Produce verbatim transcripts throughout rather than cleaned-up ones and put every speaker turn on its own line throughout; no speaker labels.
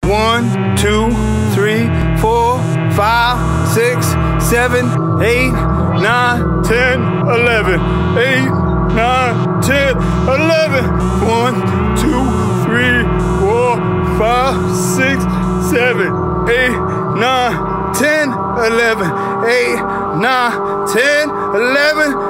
One, two, three, four, five, six, seven, eight, nine, ten, eleven. Eight, nine, ten, eleven. One, two, three, four, five, six, seven, eight, nine, ten, eleven. Eight, nine, ten, eleven.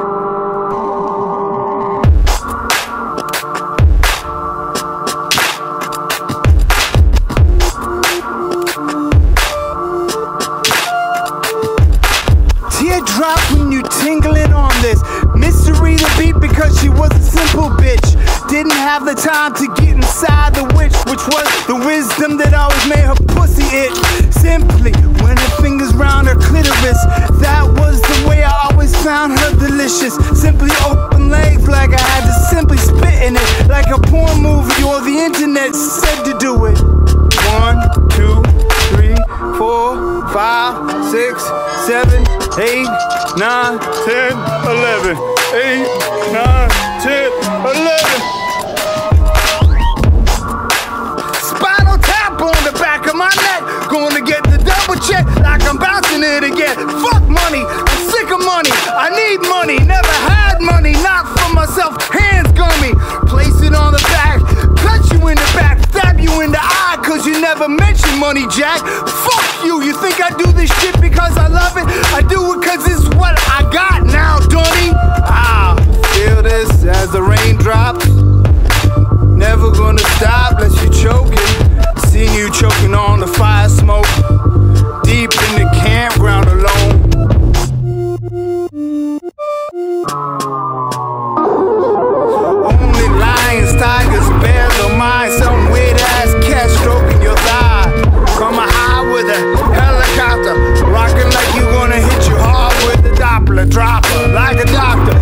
Teardrop when you tingling on this. Mystery the beat because she was a simple bitch. Didn't have the time to get inside the witch, which was the wisdom that always made her pussy itch. Simply when her fingers round her clitoris, that was the way I always found her delicious. Simply open legs like I had to simply spit in it, like a porn movie or the internet said to do it. One, two, three, four, five, six, seven, eight, nine, ten, eleven. Eight, nine, ten, eleven. Spinal tap on the back of my neck. Gonna get the double check like I'm bouncing it again. Fuck money, I'm sick of money. I need money, never had money, not for myself. Hands gummy, place it on the back. Cut you in the back, stab you in the eye, cause you never mention money, Jack. Fuck you, you think I do this shit because I love it? I do it cause it's what I got now, Donnie. Ah, feel this as the raindrops. Never gonna stop unless you choking. Seen you choking on the fire smoke. Deep in the campground alone. Only lions, tigers, bears or mine. Some weird ass cat stroking your thigh. Coming high with a helicopter, rocking like you gonna hit you hard with a Doppler dropper, like a doctor.